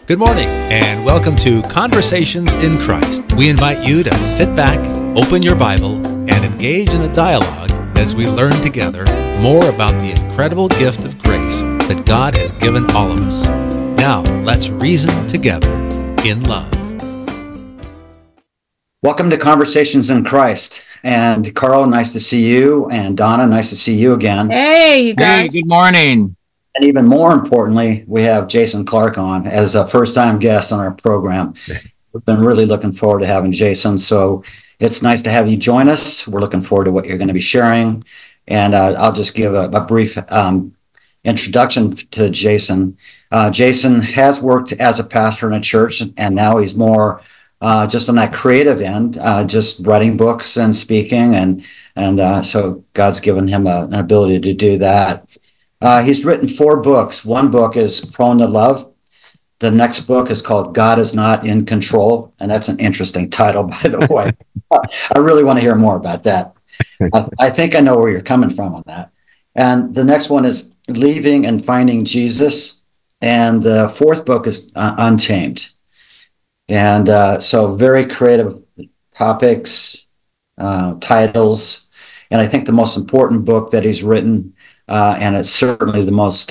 Good morning, and welcome to Conversations in Christ. We invite you to sit back, open your Bible, and engage in a dialogue as we learn together more about the incredible gift of grace that God has given all of us. Now, let's reason together in love. Welcome to Conversations in Christ. And Carl, nice to see you. And Donna, nice to see you again. Hey, you guys. Hey, good morning. And even more importantly, we have Jason Clark on as a first-time guest on our program. We've been really looking forward to having Jason. So it's nice to have you join us. We're looking forward to what you're going to be sharing. And I'll just give a brief introduction to Jason. Jason has worked as a pastor in a church, and now he's more just on that creative end, just writing books and speaking. And so God's given him an ability to do that. He's written 4 books. One book is Prone to Love. The next book is called God is Not in Control. And that's an interesting title, by the way. I really want to hear more about that. I think I know where you're coming from on that. And the next one is Leaving and Finding Jesus. And the 4th book is Untamed. And so very creative topics, titles. And I think the most important book that he's written, and it's certainly the most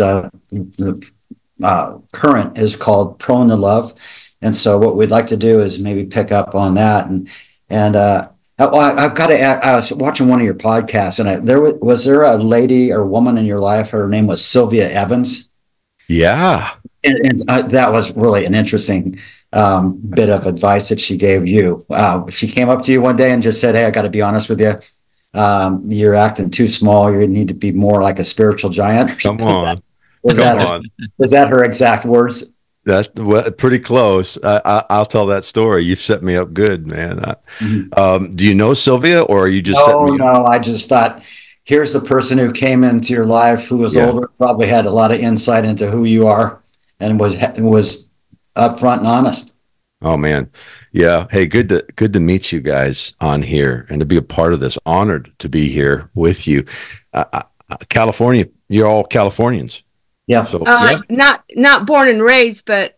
current, is called Prone to Love. And so what we'd like to do is maybe pick up on that. And I've got to add, I was watching one of your podcasts, and was there a lady or woman in your life, her name was Sylvia Evans? Yeah. And that was really an interesting bit of advice that she gave you. She came up to you one day and just said, "Hey, I got to be honest with you. You're acting too small. You need to be more like a spiritual giant." Come on. Was that her exact words? That's pretty close. I'll tell that story. You've set me up good, man. Do you know Sylvia, or are you just setting me up? No, I just thought, here's the person who came into your life who was older, probably had a lot of insight into who you are, and was upfront and honest. Oh man. Yeah. Hey, good to meet you guys on here and to be a part of this. Honored to be here with you. California, you're all Californians. Yeah. So Not born and raised, but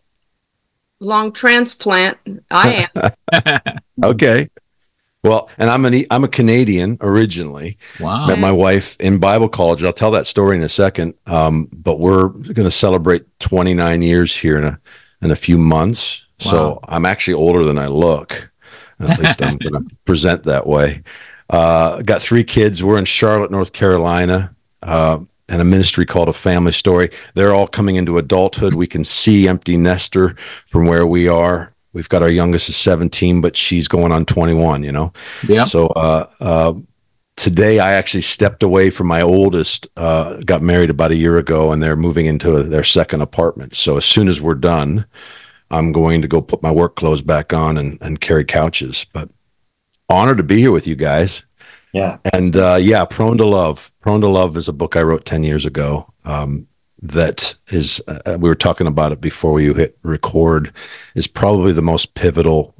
long transplant. I am. Okay. Well, and I'm a Canadian originally. Wow. Met my wife in Bible college. I'll tell that story in a second. But we're going to celebrate 29 years here in a few months. Wow. So I'm actually older than I look. At least I'm going to present that way. Got 3 kids. We're in Charlotte, North Carolina, and a ministry called A Family Story. They're all coming into adulthood. We can see empty nester from where we are. We've got our youngest is 17, but she's going on 21, you know? Yeah. So today I actually stepped away from my oldest, got married about a year ago, and they're moving into their second apartment. So as soon as we're done, I'm going to go put my work clothes back on and carry couches. But honored to be here with you guys. Yeah. And Prone to Love. Prone to Love is a book I wrote 10 years ago. That is, we were talking about it before you hit record, is probably the most pivotal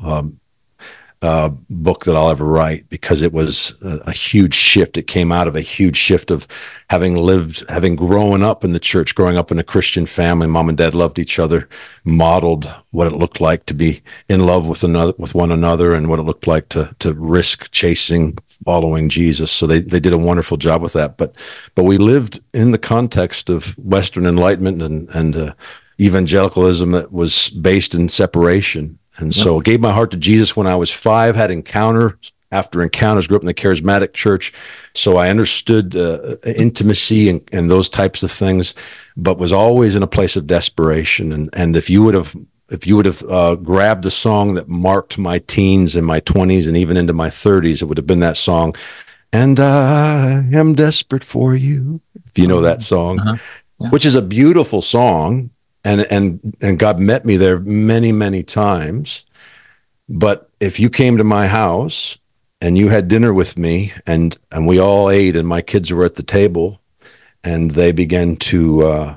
book that I'll ever write, because it was a huge shift. It came out of a huge shift of having grown up in the church, growing up in a Christian family. Mom and dad loved each other, modeled what it looked like to be in love with one another, and what it looked like to risk chasing, following Jesus. So they did a wonderful job with that. But we lived in the context of Western Enlightenment and evangelicalism that was based in separation. And so gave my heart to Jesus when I was 5, had encounters after encounters, grew up in the charismatic church. So I understood intimacy and those types of things, but was always in a place of desperation. And if you would have grabbed the song that marked my teens and my 20s and even into my 30s, it would have been that song, "And I am desperate for you," if you know that song, which is a beautiful song. And God met me there many, many times. But if you came to my house and you had dinner with me and we all ate, and my kids were at the table, and they began to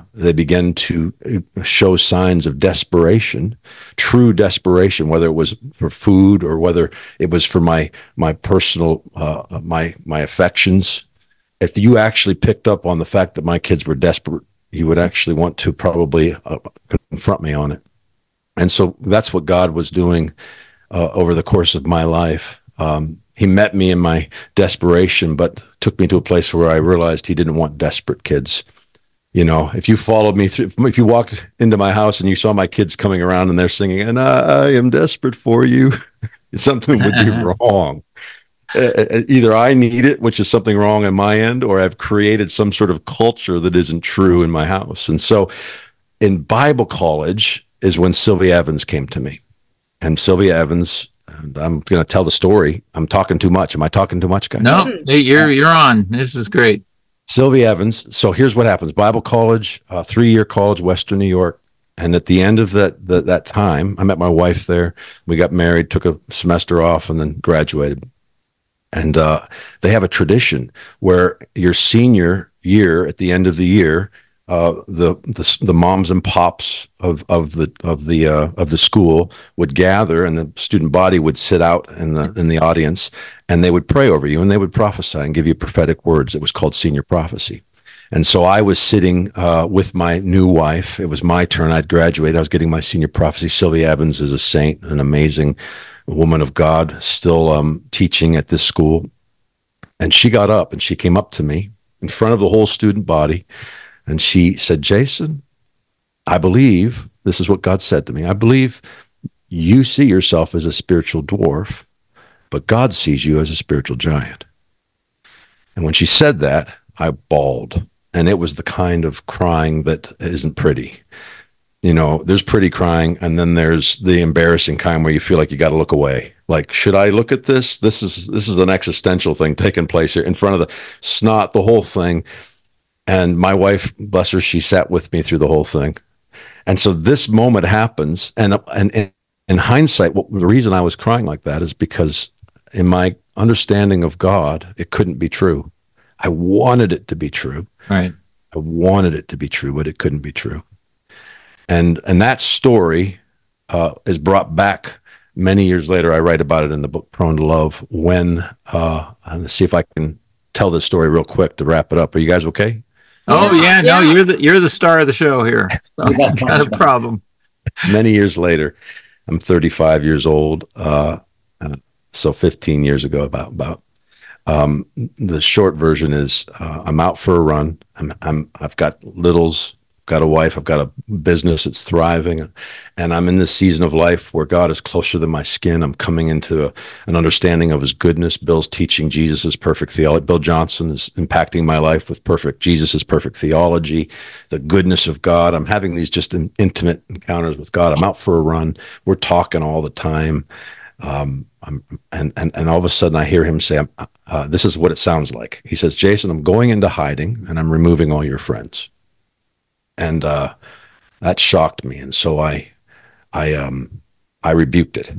show signs of desperation, true desperation, whether it was for food or whether it was for my personal my affections. If you actually picked up on the fact that my kids were desperate, you would actually want to probably confront me on it. And so that's what God was doing over the course of my life. He met me in my desperation, but took me to a place where I realized he didn't want desperate kids. You know, if you followed me through, if you walked into my house and you saw my kids coming around and they're singing, and I am desperate for you, something would be wrong. Either I need it, which is something wrong on my end, or I've created some sort of culture that isn't true in my house. And so in Bible college is when Sylvia Evans came to me. And Sylvia Evans, and I'm going to tell the story. I'm talking too much. Am I talking too much, guys? No, you're on. This is great. Sylvia Evans. So here's what happens. Bible college, 3-year college, Western New York. And at the end of that time, I met my wife there. We got married, took a semester off, and then graduated. And they have a tradition where your senior year, at the end of the year, the moms and pops of the school would gather, and the student body would sit out in the audience, and they would pray over you, and they would prophesy and give you prophetic words. It was called senior prophecy. And so I was sitting with my new wife. It was my turn. I'd graduated. I was getting my senior prophecy. Sylvia Evans is a saint, an amazing woman of God, still teaching at this school. And she got up and she came up to me in front of the whole student body. And she said, Jason, I believe, this is what God said to me, I believe you see yourself as a spiritual dwarf, but God sees you as a spiritual giant. And when she said that, I bawled. And it was the kind of crying that isn't pretty. You know, there's pretty crying, and then there's the embarrassing kind where you feel like you got to look away. Like, should I look at this? This is an existential thing taking place here in front of the snot, the whole thing. And my wife, bless her, she sat with me through the whole thing. And so this moment happens, and in hindsight, the reason I was crying like that is because in my understanding of God, it couldn't be true. I wanted it to be true. Right. I wanted it to be true, but it couldn't be true. And that story is brought back many years later. I write about it in the book Prone to Love. When I'm going to see if I can tell this story real quick to wrap it up. Are you guys okay? Oh yeah, no, you're the star of the show here. So, not a problem. Many years later, I'm 35 years old. So 15 years ago, about. The short version is I'm out for a run. I've got littles. Got a wife, I've got a business that's thriving, and I'm in this season of life where God is closer than my skin. I'm coming into an understanding of his goodness. Bill's teaching Jesus' perfect theology. Bill Johnson is impacting my life with Jesus' perfect theology, the goodness of God. I'm having these just intimate encounters with God. I'm out for a run. We're talking all the time. And all of a sudden I hear him say, this is what it sounds like. He says, Jason, I'm going into hiding and I'm removing all your friends. And that shocked me, and so I rebuked it.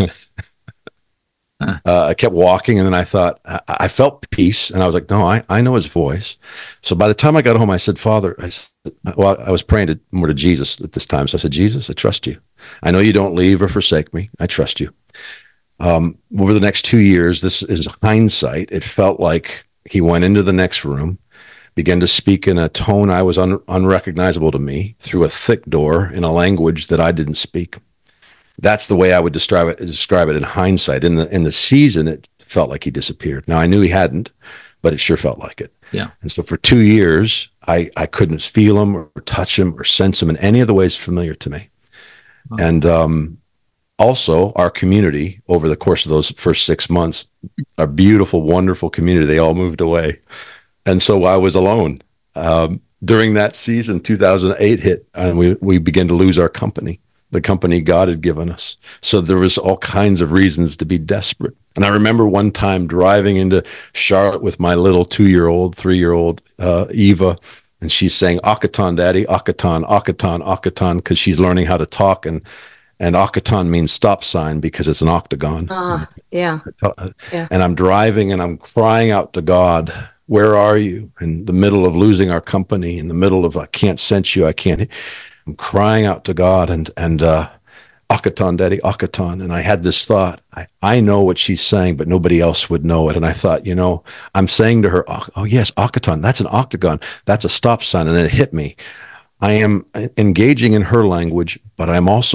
I kept walking, and then I thought I felt peace, and I was like, "No, I know his voice." So by the time I got home, I said, "Father," I was praying more to Jesus at this time. So I said, "Jesus, I trust you. I know you don't leave or forsake me. I trust you." Over the next 2 years, this is hindsight. It felt like he went into the next room, began to speak in a tone I was unrecognizable to me, through a thick door in a language that I didn't speak. That's the way I would describe it in hindsight. In the season, it felt like he disappeared. Now, I knew he hadn't, but it sure felt like it. Yeah. And so for 2 years, I couldn't feel him or touch him or sense him in any of the ways familiar to me. Oh. And also, our community, over the course of those first 6 months, our beautiful, wonderful community, they all moved away. And so I was alone. During that season, 2008 hit, and we began to lose our company, the company God had given us. So there was all kinds of reasons to be desperate. And I remember one time driving into Charlotte with my little 2-year-old, 3-year-old Eva, and she's saying, "Akaton, Daddy, Akaton, Akaton, Akaton," because she's learning how to talk. And Akaton means stop sign because it's an octagon. Yeah. And I'm driving and I'm crying out to God, "Where are you?" In the middle of losing our company, in the middle of, I can't sense you, I'm crying out to God, and Akaton, Daddy, Akaton. And I had this thought, I know what she's saying, but nobody else would know it. And I thought, I'm saying to her, "Oh yes, Akaton, that's an octagon, that's a stop sign." And then it hit me. I am engaging in her language, but I'm also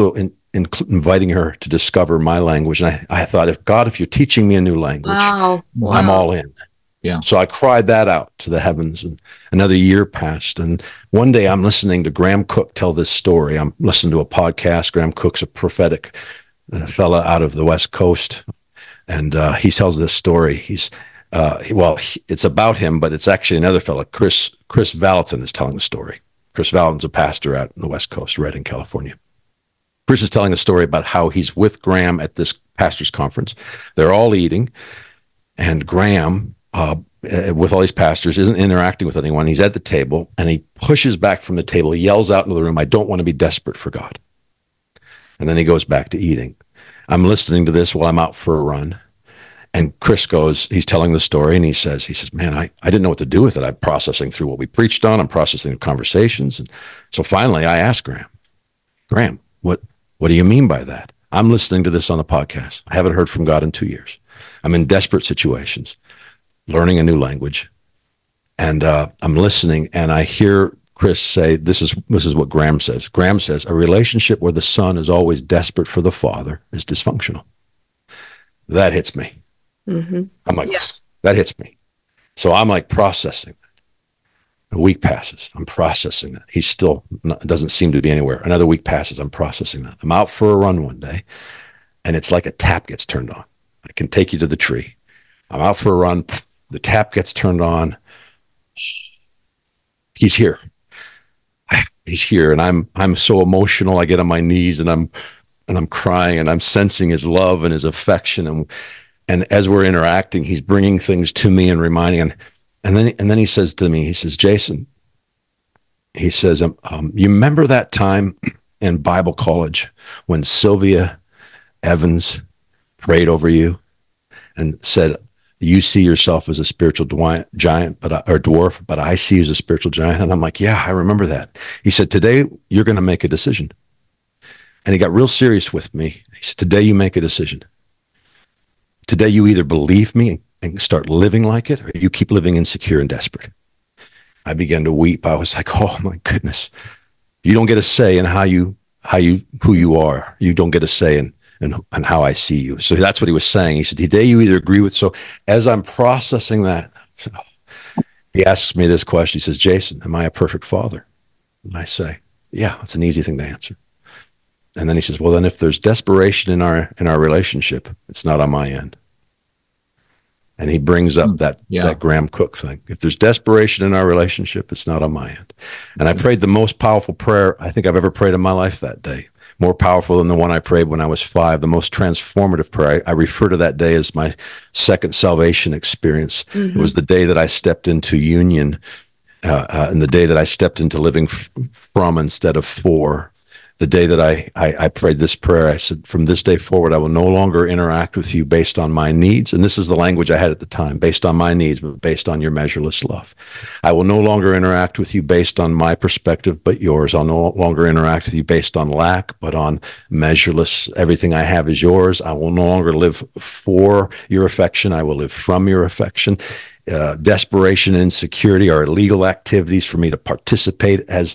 inviting her to discover my language. And I thought, if you're teaching me a new language, Wow. I'm all in. Yeah. So I cried that out to the heavens, and another year passed. And one day I'm listening to Graham Cook tell this story. I'm listening to a podcast. Graham Cook's a prophetic fella out of the West Coast. And he tells this story. It's about him, but it's actually another fella. Chris Valentin is telling the story. Chris Valentin's a pastor out in the West Coast, Redding, California. Chris is telling a story about how he's with Graham at this pastor's conference. They're all eating, and Graham, with all these pastors, isn't interacting with anyone. He's at the table, and he pushes back from the table. He yells out into the room, "I don't want to be desperate for God." And then he goes back to eating. I'm listening to this while I'm out for a run. And Chris he's telling the story, and he says, "Man, I didn't know what to do with it. I'm processing through what we preached on. I'm processing the conversations." And so finally I asked Graham, what do you mean by that? I'm listening to this on the podcast. I haven't heard from God in 2 years. I'm in desperate situations, learning a new language. And I'm listening, and I hear Chris say, this is what Graham says. Graham says, "A relationship where the son is always desperate for the father is dysfunctional." That hits me. Mm-hmm. I'm like, yes. That hits me. So I'm like processing that. A week passes. I'm processing that. He still doesn't seem to be anywhere. Another week passes. I'm processing that. I'm out for a run one day, and it's like a tap gets turned on. I can take you to the tree. I'm out for a run. The tap gets turned on. He's here. He's here. And I'm so emotional. I get on my knees, and I'm crying, and I'm sensing his love and his affection. And as we're interacting, he's bringing things to me and reminding. And then he says to me, he says, "Jason," he says, "you remember that time in Bible college when Sylvia Evans prayed over you and said, 'You see yourself as a spiritual giant, or dwarf, but I see you as a spiritual giant'?" And I'm like, "Yeah, I remember that." He said, "Today you're going to make a decision." And he got real serious with me. He said, "Today you make a decision. Today you either believe me and start living like it, or you keep living insecure and desperate." I began to weep. I was like, "Oh my goodness. You don't get a say in who you are. You don't get a say in how I see you." So that's what he was saying. He said, "Today you either agree with." So as I'm processing that, he asks me this question. He says, "Jason, am I a perfect father?" And I say, "Yeah, it's an easy thing to answer." And then he says, "Well, then if there's desperation in our relationship, it's not on my end." And he brings up that Graham Cook thing. If there's desperation in our relationship, it's not on my end. And I prayed the most powerful prayer I think I've ever prayed in my life that day. More powerful than the one I prayed when I was 5, the most transformative prayer. I refer to that day as my second salvation experience. Mm-hmm. It was the day that I stepped into union, and the day that I stepped into living from instead of for. The day that I prayed this prayer, I said, "From this day forward, I will no longer interact with you based on my needs." And this is the language I had at the time, based on my needs, but based on your measureless love. "I will no longer interact with you based on my perspective, but yours. I'll no longer interact with you based on lack, but on measureless. Everything I have is yours. I will no longer live for your affection. I will live from your affection." Desperation and insecurity are illegal activities for me to participate as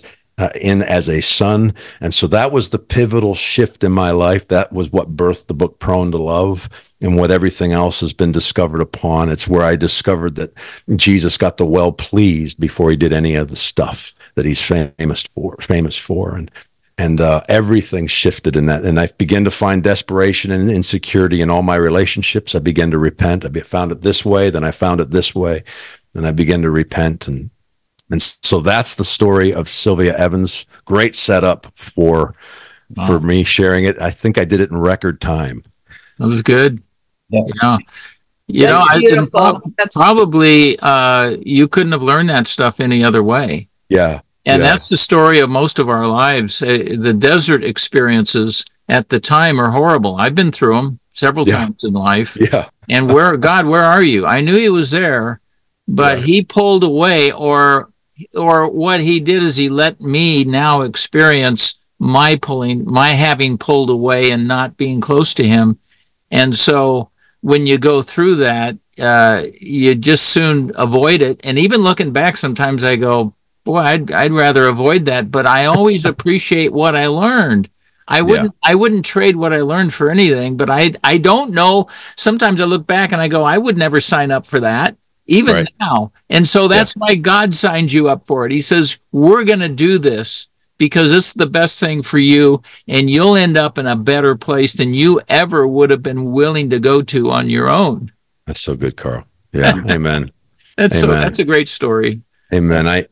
a son. And so that was the pivotal shift in my life. That was what birthed the book Prone to Love, and what everything else has been discovered upon. It's where I discovered that Jesus got the well pleased before he did any of the stuff that he's famous for. And everything shifted in that. And I began to find desperation and insecurity in all my relationships. I began to repent. I found it this way, then I found it this way. Then I began to repent. And so that's the story of Sylvia Evans. Great setup for me sharing it. I think I did it in record time. That was good. Yeah. That's beautiful. Probably you couldn't have learned that stuff any other way. Yeah. And that's the story of most of our lives. The desert experiences at the time are horrible. I've been through them several times in life. Yeah. And God, where are you? I knew he was there, but he pulled away, or what he did is he let me now experience my having pulled away and not being close to him. And so when you go through that, you just soon avoid it. And even looking back, sometimes I go, boy, I'd rather avoid that. But I always appreciate what I learned. I wouldn't trade what I learned for anything, but I don't know. Sometimes I look back and I go, I would never sign up for that, even now. And so that's why God signed you up for it. He says, we're going to do this because this is the best thing for you, and you'll end up in a better place than you ever would have been willing to go to on your own. That's so good, Carl. Yeah. Amen. That's a great story. Amen. I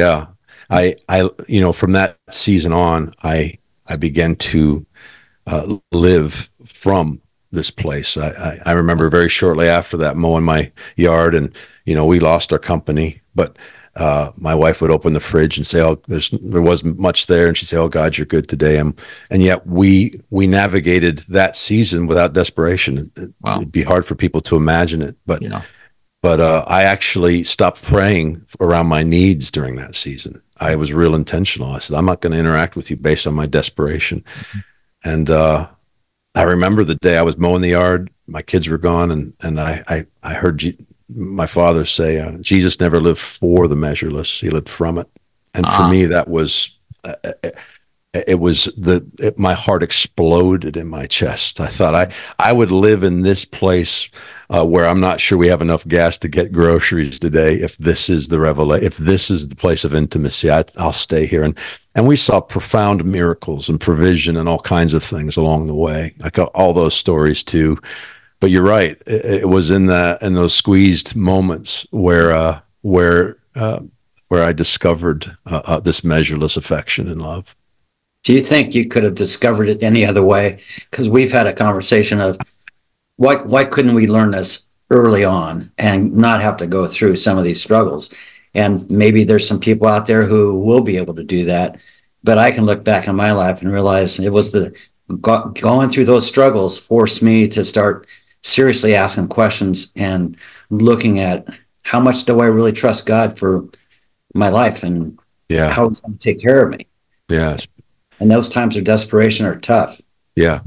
from that season on, I began to live from this place. I remember very shortly after that mowing my yard, and we lost our company, but my wife would open the fridge and say, "Oh, there wasn't much there," and she'd say, "Oh God, you're good today." And yet we navigated that season without desperation. It'd be hard for people to imagine it, but I actually stopped praying around my needs during that season. I was real intentional. I said, I'm not going to interact with you based on my desperation. Mm-hmm. And I remember the day I was mowing the yard, my kids were gone, and I heard my father say, Jesus never lived for the measureless, he lived from it. And for me, that was, my heart exploded in my chest. I thought I would live in this place where I'm not sure we have enough gas to get groceries today. If this is the revelation, if this is the place of intimacy, I'll stay here. And we saw profound miracles and provision and all kinds of things along the way. I got all those stories too. But you're right. It was in those squeezed moments where I discovered this measureless affection and love. Do you think you could have discovered it any other way? Because we've had a conversation of why couldn't we learn this early on and not have to go through some of these struggles? And maybe there's some people out there who will be able to do that. But I can look back on my life and realize it was going through those struggles forced me to start seriously asking questions and looking at how much do I really trust God for my life and how He's going to take care of me. Yes. And those times of desperation are tough. Yeah.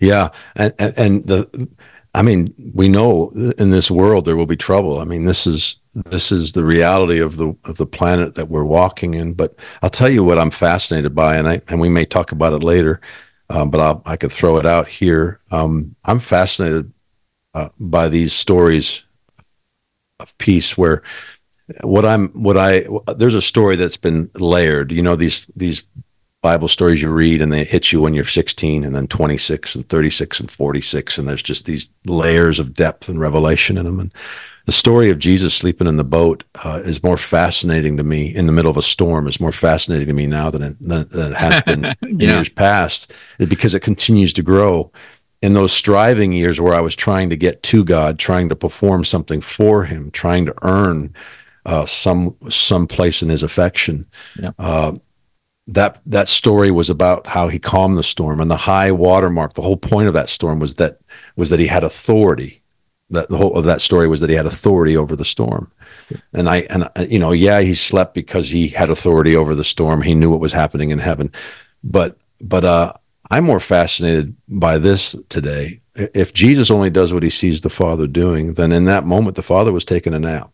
And we know in this world there will be trouble. I mean, this is the reality of the planet that we're walking in. But I'll tell you what I'm fascinated by, and we may talk about it later, but I could throw it out here. I'm fascinated by these stories of peace where there's a story that's been layered. These Bible stories you read and they hit you when you're 16 and then 26 and 36 and 46. And there's just these layers of depth and revelation in them. And the story of Jesus sleeping in the boat is more fascinating to me in the middle of a storm, is more fascinating to me now than it has been in years past, because it continues to grow. In those striving years where I was trying to get to God, trying to perform something for him, trying to earn some place in his affection, that story was about how he calmed the storm, and the high watermark. The whole point of that storm was that he had authority. The whole of that story was that he had authority over the storm, and he slept because he had authority over the storm. He knew what was happening in heaven, but I'm more fascinated by this today. If Jesus only does what he sees the Father doing, then in that moment the Father was taking a nap,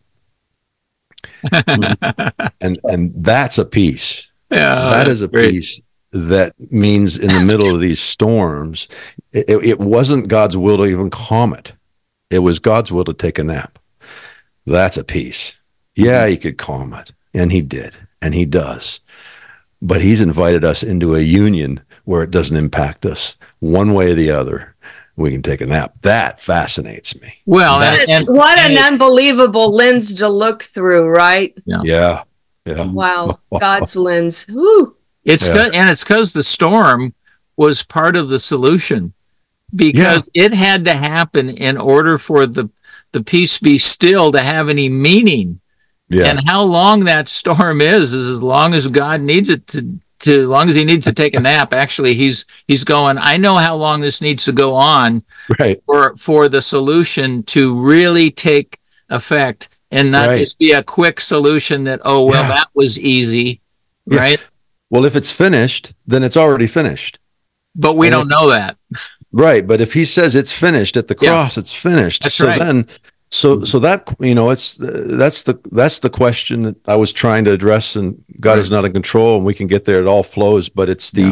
and that's a peace. Yeah, that is a peace that means in the middle of these storms, it wasn't God's will to even calm it. It was God's will to take a nap. That's a peace. Yeah, he could calm it, and he did, and he does. But he's invited us into a union where it doesn't impact us one way or the other. We can take a nap. That fascinates me. Well, and what an unbelievable lens to look through, right? Yeah. Wow, God's lens. Woo. It's good, and it's because the storm was part of the solution, because it had to happen in order for the peace be still to have any meaning. Yeah. And how long that storm is as long as God needs it to as long as he needs to take a nap. Actually, he's going, I know how long this needs to go on, right, for the solution to really take effect. And not just be a quick solution that, that was easy, right? Well, if it's finished, then it's already finished. But we don't know that. Right. But if he says it's finished at the cross, it's finished. That's so then, so that, that's the question that I was trying to address, and God is not in control, and we can get there. It all flows, but it's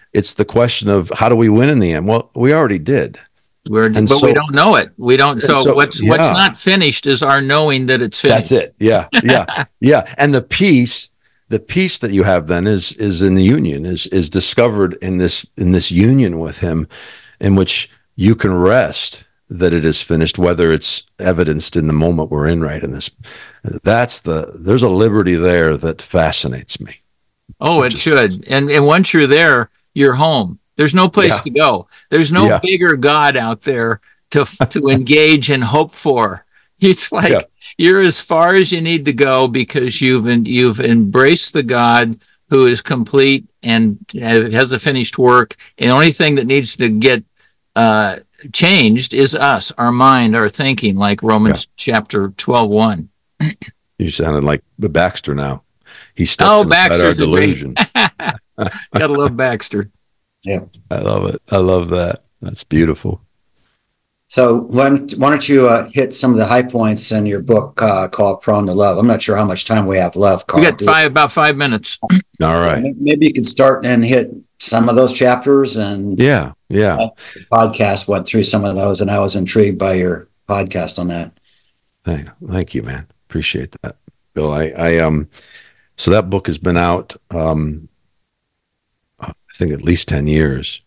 it's the question of how do we win in the end? Well, we already did. But we don't know it. We don't. So what's not finished is our knowing that it's finished. That's it. Yeah, yeah, yeah. And the peace that you have then is in the union, is discovered in this union with him, in which you can rest that it is finished, whether it's evidenced in the moment we're in right in this. There's a liberty there that fascinates me. Oh, it should. And once you're there, you're home. There's no place to go. There's no bigger God out there to engage and hope for. It's like you're as far as you need to go because you've embraced the God who is complete and has a finished work. And the only thing that needs to get changed is us, our mind, our thinking, like Romans chapter 12:1. You sounded like the Baxter now. He steps inside our delusion. Gotta love Baxter. Yeah, I love it. I love that. That's beautiful. So why don't you hit some of the high points in your book called Prone to Love? I'm not sure how much time we have left, Carl. We got about 5 minutes. All right. Maybe you could start and hit some of those chapters. And yeah. The podcast went through some of those, and I was intrigued by your podcast on that. Thank you, man. Appreciate that, Bill. So that book has been out, I think at least 10 years.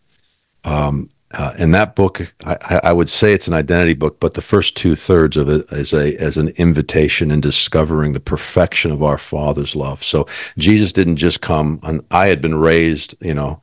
In that book, I would say it's an identity book, but the first 2/3 of it is as an invitation in discovering the perfection of our Father's love. So Jesus didn't just come, and I had been raised,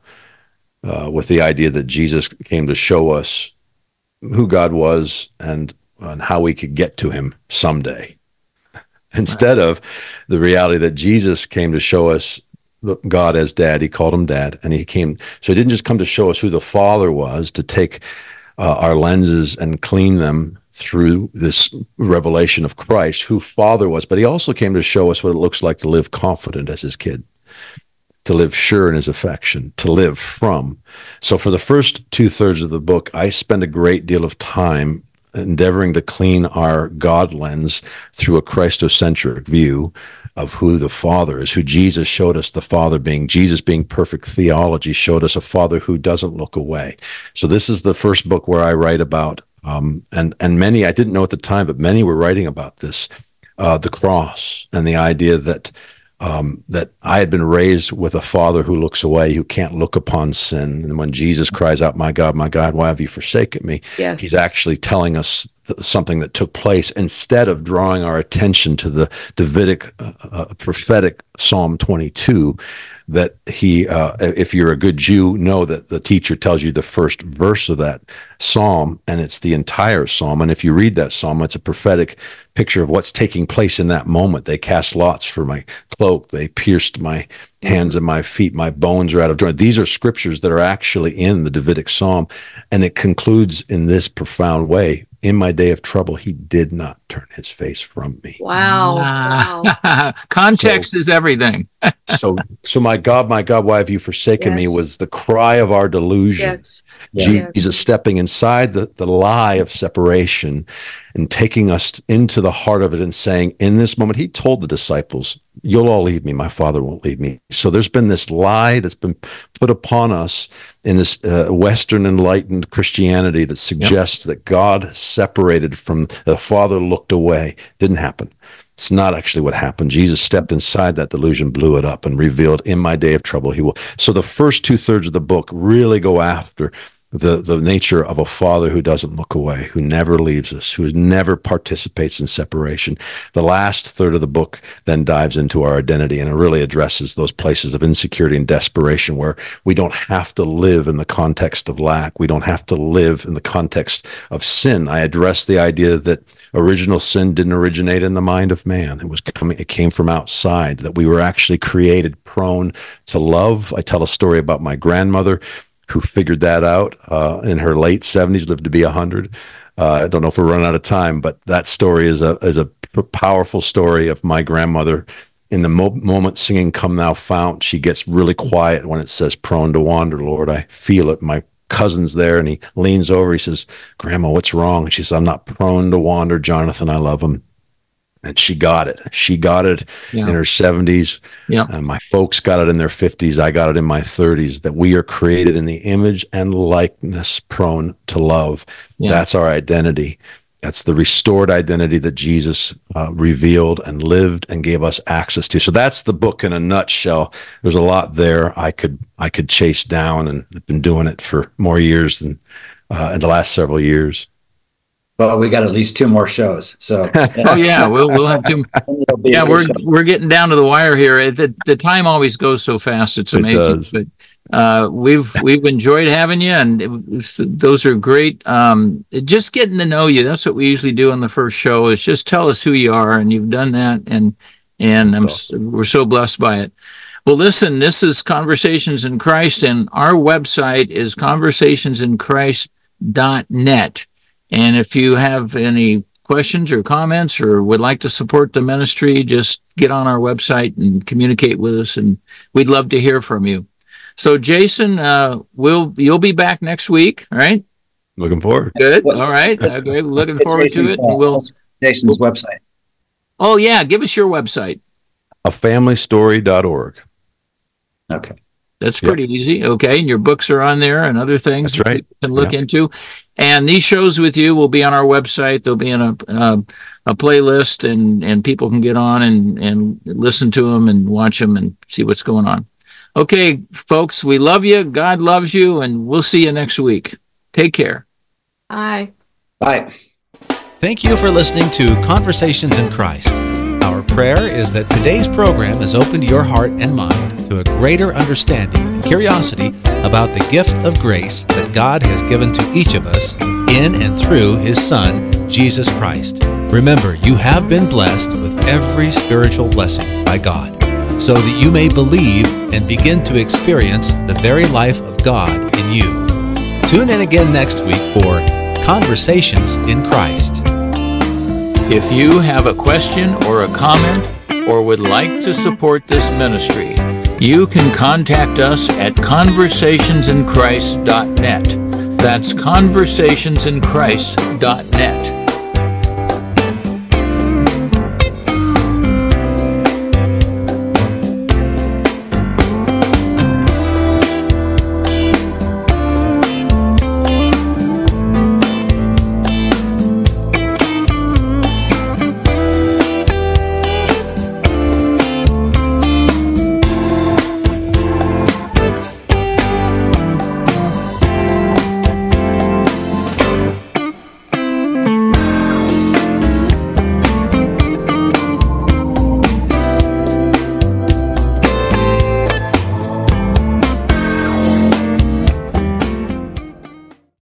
with the idea that Jesus came to show us who God was and how we could get to him someday. Instead of the reality that Jesus came to show us God as Dad. He called him Dad, and he didn't just come to show us who the Father was, to take our lenses and clean them through this revelation of Christ, who Father was, but he also came to show us what it looks like to live confident as his kid, to live sure in his affection, to live from. So for the first 2/3 of the book, I spend a great deal of time endeavoring to clean our God lens through a Christocentric view of who the Father is, who Jesus showed us the Father being. Jesus being perfect theology showed us a Father who doesn't look away. So this is the first book where I write about, and many, I didn't know at the time, but many were writing about this, the cross, and the idea that that I had been raised with a Father who looks away, who can't look upon sin. And when Jesus cries out, my God, why have you forsaken me? Yes. He's actually telling us something that took place, instead of drawing our attention to the Davidic prophetic Psalm 22, that if you're a good Jew, know that the teacher tells you the first verse of that psalm, and it's the entire psalm. And if you read that psalm, it's a prophetic picture of what's taking place in that moment. They cast lots for my cloak. They pierced my hands and my feet. My bones are out of joint. These are scriptures that are actually in the Davidic psalm. And it concludes in this profound way. In my day of trouble, he did not turn his face from me. Wow. Context is everything. So my God, why have you forsaken me, was the cry of our delusion. Yes. Jesus stepping inside the lie of separation and taking us into the heart of it and saying, in this moment, he told the disciples, you'll all leave me, my Father won't leave me. So there's been this lie that's been put upon us in this Western enlightened Christianity that suggests that God separated from the Father, looked away. Didn't happen. It's not actually what happened. Jesus stepped inside that delusion, blew it up, and revealed, in my day of trouble, he will. So the first 2/3 of the book really go after the nature of a Father who doesn't look away, who never leaves us, who never participates in separation. The last third of the book then dives into our identity, and it really addresses those places of insecurity and desperation where we don't have to live in the context of lack. We don't have to live in the context of sin. I address the idea that original sin didn't originate in the mind of man. It came from outside, that we were actually created prone to love. I tell a story about my grandmother who figured that out in her late 70s, lived to be 100. I don't know if we're running out of time, but that story is a powerful story of my grandmother in the moment singing Come Thou Fount. She gets really quiet when it says prone to wander, Lord, I feel it. My cousin's there, and he leans over, he says, Grandma, what's wrong? And she says, I'm not prone to wander, Jonathan, I love him. And she got it. She got it in her 70s. Yeah. My folks got it in their 50s. I got it in my 30s, that we are created in the image and likeness, prone to love. Yeah. That's our identity. That's the restored identity that Jesus revealed and lived and gave us access to. So that's the book in a nutshell. There's a lot there I could chase down, and I've been doing it for more years than in the last several years. Well, we got at least 2 more shows. So Oh yeah, we'll have 2. Yeah, we're getting down to the wire here. The time always goes so fast. It's amazing. But we've enjoyed having you, and those are great. Just getting to know you. That's what we usually do on the first show, is just tell us who you are, and you've done that, and we're so blessed by it. Well, listen, this is Conversations in Christ, and our website is conversationsinchrist.net. And if you have any questions or comments or would like to support the ministry, just get on our website and communicate with us, and we'd love to hear from you. So, Jason, you'll be back next week, right? Looking forward. Good. All right. Okay. Looking forward to it. And Jason's website. Oh yeah, give us your website. afamilystory.org. Okay. That's pretty easy. Okay. And your books are on there and other things That's right. you can look into. And these shows with you will be on our website. They'll be in a playlist, and people can get on and listen to them and watch them and see what's going on. Okay, folks, we love you. God loves you, and we'll see you next week. Take care. Bye. Bye. Thank you for listening to Conversations in Christ. Our prayer is that today's program has opened your heart and mind to a greater understanding and curiosity about the gift of grace that God has given to each of us in and through His Son, Jesus Christ. Remember, you have been blessed with every spiritual blessing by God, so that you may believe and begin to experience the very life of God in you. Tune in again next week for Conversations in Christ. If you have a question or a comment, or would like to support this ministry, you can contact us at conversationsinchrist.net. That's conversationsinchrist.net.